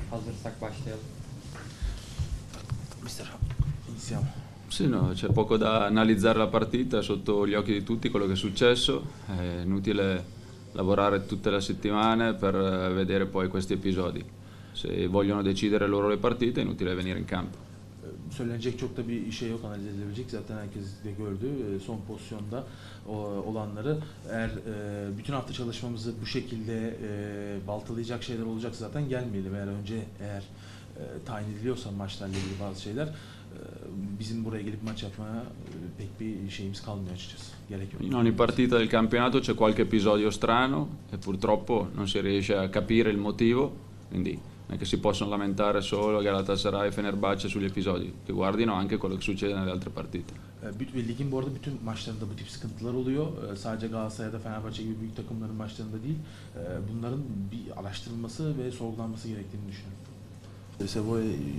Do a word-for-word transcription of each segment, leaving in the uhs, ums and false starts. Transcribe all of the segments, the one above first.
Hazırsak başlayalım. Mister, iniziamo. Sì, no, c'è poco da analizzare la partita, sotto gli occhi di tutti quello che è successo, è inutile lavorare tutte le settimane per vedere poi questi episodi. Se vogliono decidere loro le partite è inutile venire in campo. Söylenecek çok da bir şey yok, analiz edilebilecek. Zaten herkes de gördü son pozisyonda olanları. Eğer bütün hafta çalışmamızı bu şekilde baltalayacak şeyler olacak zaten gelmeyelim. Eğer önce eğer tayin ediliyorsa maçlarla ilgili bazı şeyler, bizim buraya gelip maç yapmaya pek bir şeyimiz kalmıyor açıkçası. Gerek yok. In ogni partita del campionato c'è qualche episodio strano e purtroppo non si riesce a capire il motivo, quindi non è che si possono lamentare solo Galatasaray e Fenerbahçe sugli episodi, che guardino anche quello che succede nelle altre partite. Ligin bu arada bütün maçlarında bu tip sıkıntılar oluyor. Sadece Galatasaray ya da Fenerbahçe gibi büyük takımların maçlarında değil. Bunların bir araştırılması ve sorgulanması gerektiğini düşünüyorum. Se voi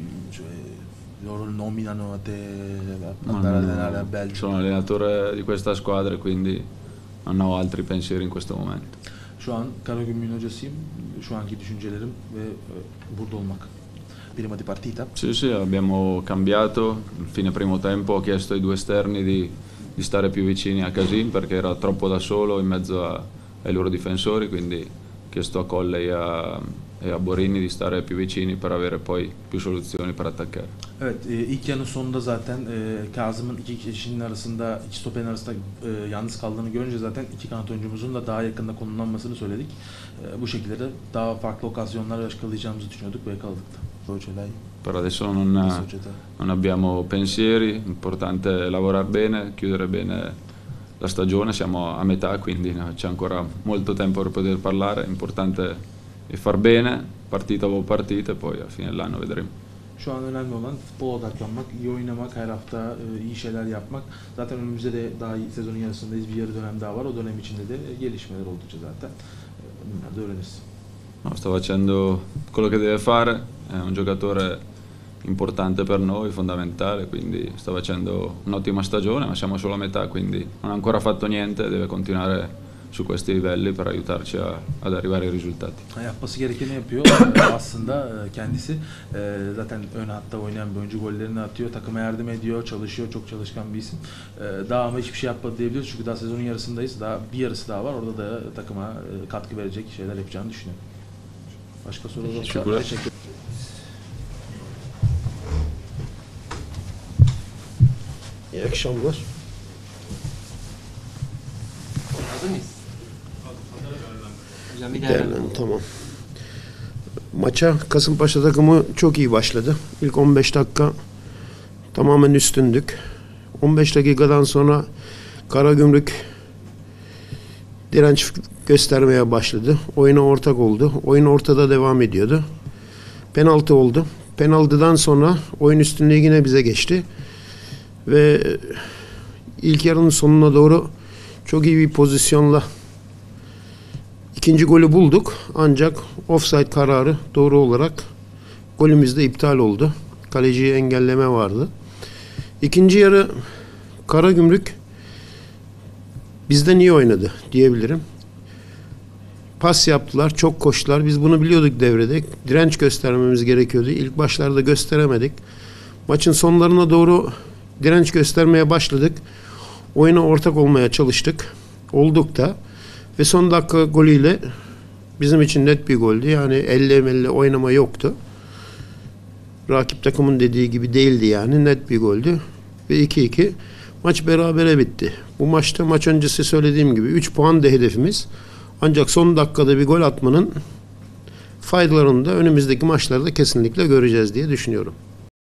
loro nominano a te andare a allenare a Belgio. Sono allenatore di questa squadra, quindi non ho altri pensieri in questo momento. Şu an Karagümrük'ün hocasıyım. Şu anki düşüncelerim ve burada olmak. Prima di partita? Sì, sì, abbiamo cambiato. Fine primo tempo ho chiesto ai due esterni di, di stare più vicini a Casin perché era troppo da solo in mezzo a, ai loro difensori, quindi ho chiesto a Colle e a, e a Borini di stare più vicini per avere poi più soluzioni per attaccare. Evet, e, ilk yarının sonunda zaten e, Kazım'ın iki kişinin arasında, iki stoperin arasında e, yalnız kaldığını görünce zaten iki kanat oyuncumuzun da daha yakında konumlanmasını söyledik. E, bu şekilde de daha farklı okazyonlar yakalayacağımızı düşünüyorduk ve yakaladık da. Per adesso non, non abbiamo pensieri, l'importante è lavorare bene, chiudere bene la stagione, siamo a metà, quindi no, c'è ancora molto tempo per poter parlare, l'importante è far bene, partita dopo partita, e poi alla fine dell'anno vedremo. Şu an önemli olan futbola odaklanmak, iyi oynamak, her hafta iyi şeyler yapmak. Zaten önümüzde de daha iyi sezonun yarısındayız, bir yarı dönem daha var. O dönem içinde de gelişmeler oldukça zaten bunları da öğreniriz. No, sta facendo quello che deve fare, è un giocatore importante per noi, fondamentale, quindi sta facendo un'ottima stagione, ma siamo solo a metà, quindi non ha ancora fatto niente, deve continuare su questi livelli per aiutarci a, ad arrivare ai risultati. Yapması gerekeni yapıyor aslında kendisi. Zaten ön hatta oynayan bir oyuncu, gollerini atıyor, takıma yardım ediyor, çalışıyor, çok çalışkan bir isim. Daha ama hiçbir şey yapmadı diyebiliriz çünkü daha sezonun yarısındayız, daha bir yarısı daha var. Orada da takıma katkı verecek şeyler yapacağını düşünüyorum. Başka soru olursa teşekkür ederim. İyi akşamlar. Hazır mıyız? Hocam bir Değerlendim, tamam. Maça Kasımpaşa takımı çok iyi başladı. İlk on beş dakika tamamen üstündük. on beş dakikadan sonra Karagümrük direnç göstermeye başladı. Oyuna ortak oldu. Oyun ortada devam ediyordu. Penaltı oldu. Penaltıdan sonra oyun üstünlüğü yine bize geçti. Ve ilk yarının sonuna doğru çok iyi bir pozisyonla ikinci golü bulduk. Ancak offside kararı doğru olarak golümüz de iptal oldu. Kaleciyi engelleme vardı. İkinci yarı Karagümrük bizden iyi oynadı diyebilirim. Pas yaptılar, çok koştular. Biz bunu biliyorduk devrede. Direnç göstermemiz gerekiyordu. İlk başlarda gösteremedik. Maçın sonlarına doğru direnç göstermeye başladık. Oyuna ortak olmaya çalıştık. Olduk da. Ve son dakika golüyle bizim için net bir goldü. Yani elle elle oynama yoktu. Rakip takımın dediği gibi değildi yani. Net bir goldü. Ve iki iki. Maç berabere bitti. Bu maçta maç öncesi söylediğim gibi üç puan da hedefimiz. Ancak son dakikada bir gol atmanın faydalarını da önümüzdeki maçlarda kesinlikle göreceğiz diye düşünüyorum.